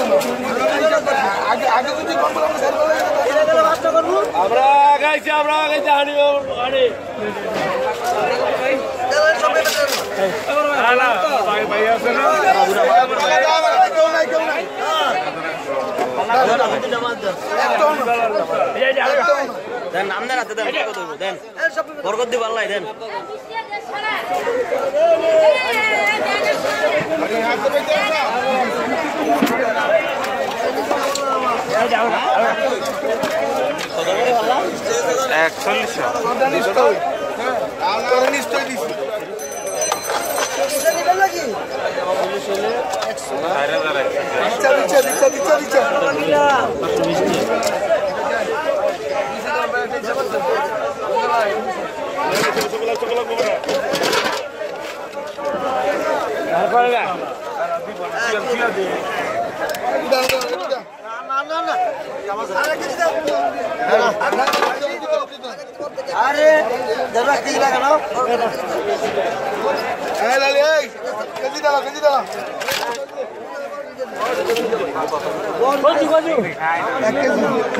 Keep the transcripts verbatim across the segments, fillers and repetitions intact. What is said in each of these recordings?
আমরা আগাইছি আমরা আগাইছি হানি হানি দেন আপনার হাতে দেন দেন বরকত দিব আল্লাহ দেন একচল্লিশশো আরে দাদা কি লাগানো এই লালি এই কেজি দাও কেজি দাও কোজি কোজি এক কেজি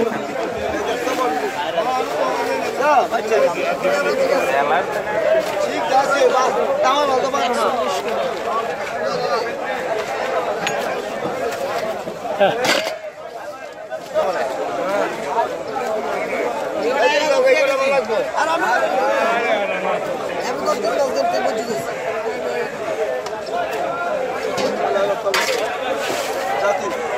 না বাচ্চা ঠিক আছে বাস তাও বলতে পারো না আর আমি এমন করতে করতে বুঝি জাতি